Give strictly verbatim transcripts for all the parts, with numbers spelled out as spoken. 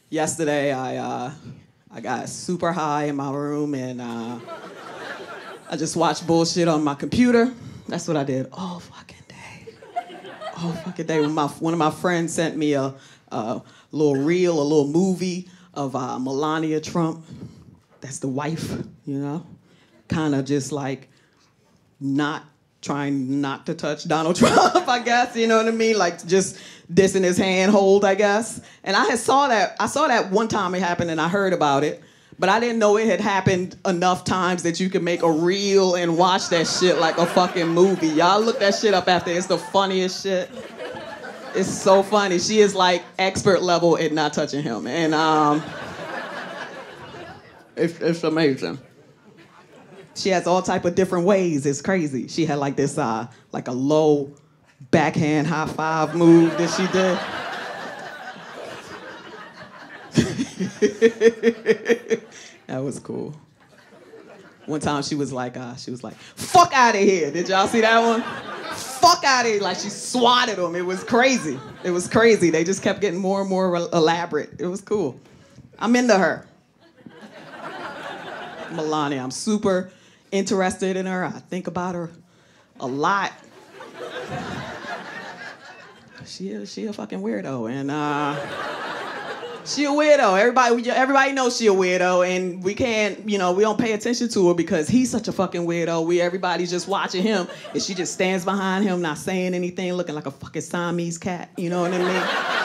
Yesterday, I uh, I got super high in my room and uh, I just watched bullshit on my computer. That's what I did all fucking day. All fucking day. When my, one of my friends sent me a, a little reel, a little movie of uh, Melania Trump. That's the wife, you know? Kind of just like not trying not to touch Donald Trump, I guess, you know what I mean? Like just dissing his handhold, I guess. And I had saw that, I saw that one time it happened and I heard about it, but I didn't know it had happened enough times that you could make a reel and watch that shit like a fucking movie. Y'all look that shit up after, it's the funniest shit. It's so funny. She is like expert level at not touching him. And um, it's, it's amazing. She has all type of different ways. It's crazy. She had like this, uh, like a low backhand high five move that she did. That was cool. One time she was like, uh, she was like, "Fuck out of here!" Did y'all see that one? Fuck out of here! Like she swatted them. It was crazy. It was crazy. They just kept getting more and more elaborate. It was cool. I'm into her. Melania, I'm super interested in her. I think about her a lot. She is, she a fucking weirdo, and uh, she a weirdo. Everybody, everybody knows she a weirdo, and we can't, you know, we don't pay attention to her because he's such a fucking weirdo. We everybody's just watching him, and she just stands behind him, not saying anything, looking like a fucking Siamese cat. You know what I mean?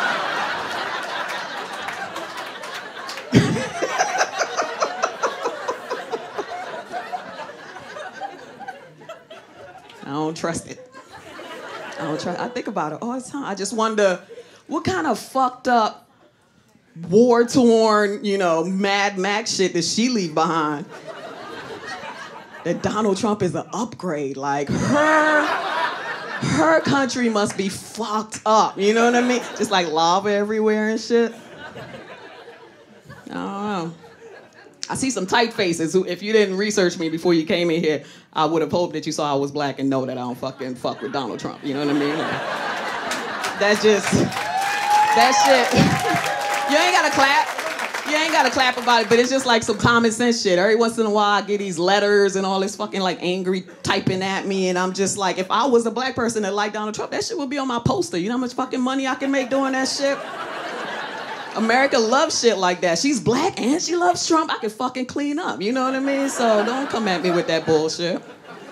I don't trust it. I don't trust. I think about it all the time. I just wonder, what kind of fucked up, war-torn, you know, Mad Max shit does she leave behind? That Donald Trump is an upgrade. Like her, her country must be fucked up. You know what I mean? Just like lava everywhere and shit. I don't know. I see some tight faces who, if you didn't research me before you came in here, I would have hoped that you saw I was black and know that I don't fucking fuck with Donald Trump. You know what I mean? Like, that's just, that shit. You ain't gotta clap. You ain't gotta clap about it, but it's just like some common sense shit. Every once in a while I get these letters and all this fucking like angry typing at me, and I'm just like, if I was a black person that liked Donald Trump, that shit would be on my poster. You know how much fucking money I can make doing that shit? America loves shit like that. She's black and she loves Trump. I can fucking clean up. You know what I mean? So don't come at me with that bullshit.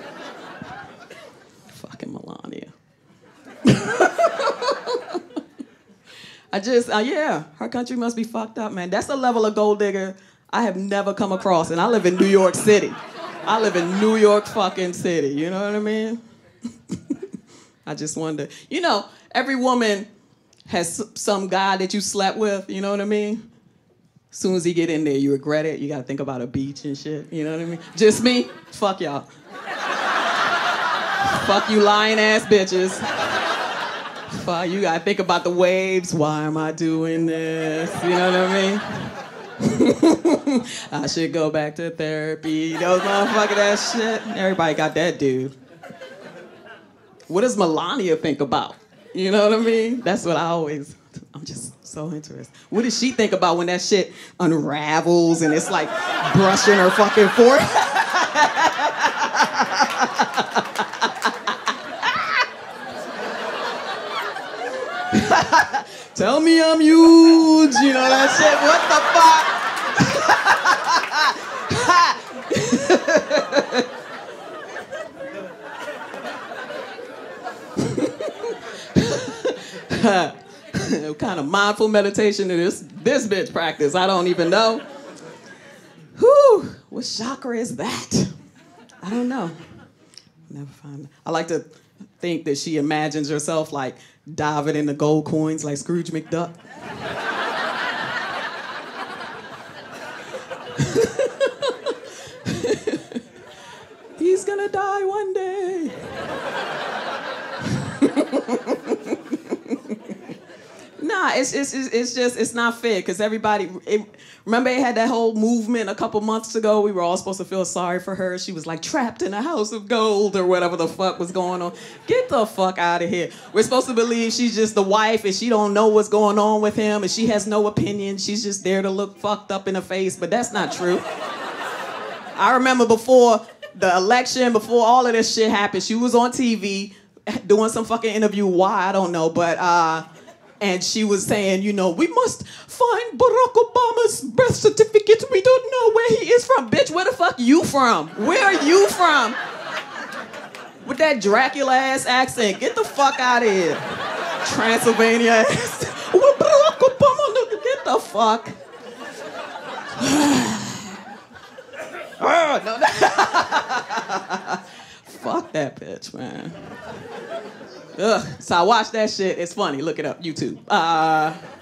Fucking Melania. I just, uh, yeah, her country must be fucked up, man. That's a level of gold digger I have never come across. And I live in New York City. I live in New York fucking City. You know what I mean? I just wonder. You know, every woman has some guy that you slept with, you know what I mean? As soon as he get in there, you regret it. You gotta think about a beach and shit, you know what I mean? Just me? Fuck y'all. Fuck you lying ass bitches. Fuck, you gotta think about the waves. Why am I doing this? You know what I mean? I should go back to therapy. Those motherfucking ass shit. Everybody got that dude. What does Melania think about? You know what I mean? That's what I always, I'm just so interested. What does she think about when that shit unravels and it's like brushing her fucking forehead? Tell me I'm huge, you know that shit, what the fuck? What kind of mindful meditation is this this bitch practice? I don't even know. Whew, what chakra is that? I don't know. Never find it. I like to think that she imagines herself like diving into gold coins like Scrooge McDuck. He's gonna die one day. Nah, it's it's it's it's just it's not fair because everybody. It, remember, they had that whole movement a couple months ago. We were all supposed to feel sorry for her. She was like trapped in a house of gold or whatever the fuck was going on. Get the fuck out of here. We're supposed to believe she's just the wife and she don't know what's going on with him and she has no opinion. She's just there to look fucked up in the face, but that's not true. I remember before the election, before all of this shit happened, she was on T V doing some fucking interview. Why? I don't know, but uh. And she was saying, you know, we must find Barack Obama's birth certificate. We don't know where he is from. Bitch, where the fuck you from? Where are you from? With that Dracula-ass accent. Get the fuck out of here. Transylvania ass. Where Barack Obama? Get the fuck. oh, no, no. Fuck that bitch, man. Ugh. So I watched that shit. It's funny. Look it up. YouTube. Uh...